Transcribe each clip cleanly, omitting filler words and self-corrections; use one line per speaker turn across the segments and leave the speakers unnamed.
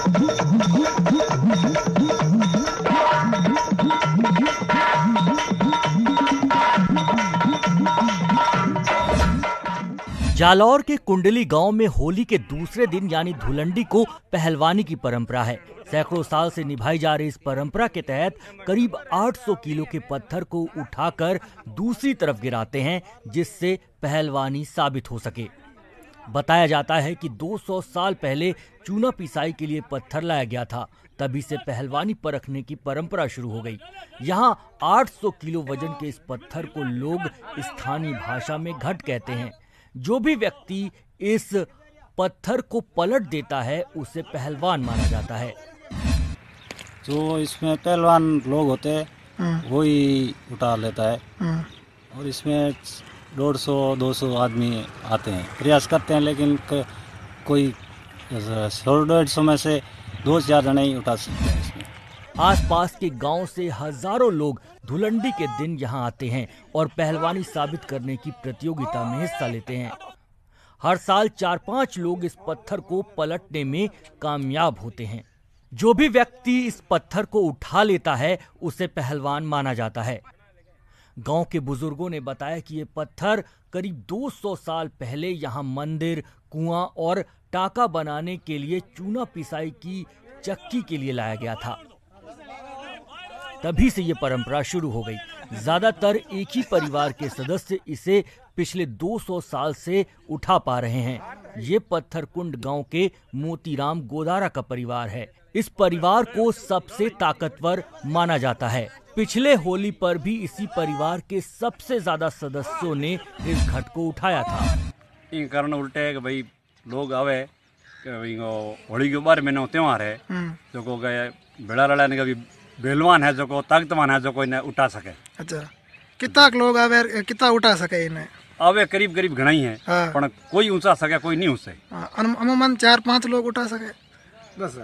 जालौर के कुंडली गांव में होली के दूसरे दिन यानी धुलंडी को पहलवानी की परंपरा है। सैकड़ों साल से निभाई जा रही इस परंपरा के तहत करीब 800 किलो के पत्थर को उठाकर दूसरी तरफ गिराते हैं, जिससे पहलवानी साबित हो सके। बताया जाता है कि 200 साल पहले चूना पिसाई के लिए पत्थर लाया गया था, तभी से पहलवानी परखने की परंपरा शुरू हो गई। यहाँ 800 किलो वजन के इस पत्थर को लोग स्थानीय भाषा में घट कहते हैं। जो भी व्यक्ति इस पत्थर को पलट देता है उसे पहलवान माना जाता है।
जो इसमें पहलवान लोग होते हैं वही उठा लेता है और इसमें 150-200 आदमी आते हैं, प्रयास करते हैं, लेकिन कोई 100-150 में से 2-4 जने ही उठा सकते हैं। इसमें
आसपास के गांव से हजारों लोग धुलंडी के दिन यहां आते हैं और पहलवानी साबित करने की प्रतियोगिता में हिस्सा लेते हैं। हर साल 4-5 लोग इस पत्थर को पलटने में कामयाब होते हैं। जो भी व्यक्ति इस पत्थर को उठा लेता है उसे पहलवान माना जाता है। गांव के बुजुर्गों ने बताया कि ये पत्थर करीब 200 साल पहले यहां मंदिर, कुआं और टाका बनाने के लिए चूना पिसाई की चक्की के लिए लाया गया था। तभी से ये परंपरा शुरू हो गई। ज्यादातर एक ही परिवार के सदस्य इसे पिछले 200 साल से उठा पा रहे हैं। ये पत्थरकुंड गांव के मोतीराम गोदारा का परिवार है। इस परिवार को सबसे ताकतवर माना जाता है। पिछले होली पर भी इसी परिवार के सबसे ज्यादा सदस्यों ने इस घट को उठाया था।
इन कारण उल्टे है कि भाई लोग आवे होली के बारे में त्योहार है जो को गए बेड़ा रड़ा ने कभी बेलवान है जो को ताकतवान है जो कोई ने उठा सके।
अच्छा, कितना लोग आवे, कितना उठा सके इन्हें?
आवे करीब घणा ही है, पर कोई ऊंचा सके कोई नहीं उससे।
अमूमन 4-5 लोग उठा सके। बस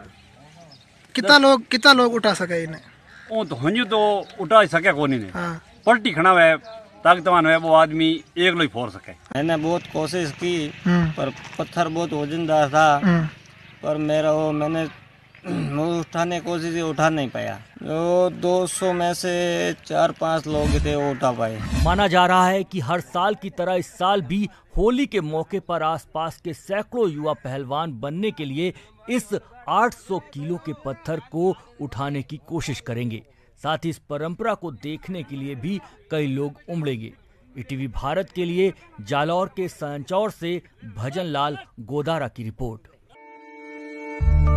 कितना लोग उठा सके इन्हें?
वो तो हंजू तो उठा सके कोई नहीं। पलटी खड़ा है ताकतवान है वो आदमी एक लो ही फोड़ सके। मैंने बहुत कोशिश की पर पत्थर बहुत वजनदार था, पर मैंने उठाने की कोशिश की, उठा नहीं पाया। जो 200 में से 4-5 लोग थे वो उठा पाए।
माना जा रहा है कि हर साल की तरह इस साल भी होली के मौके पर आसपास के सैकड़ों युवा पहलवान बनने के लिए इस 800 किलो के पत्थर को उठाने की कोशिश करेंगे। साथ ही इस परंपरा को देखने के लिए भी कई लोग उमड़ेंगे। ईटीवी भारत के लिए जालौर के सांचौर से भजन लाल गोदारा की रिपोर्ट।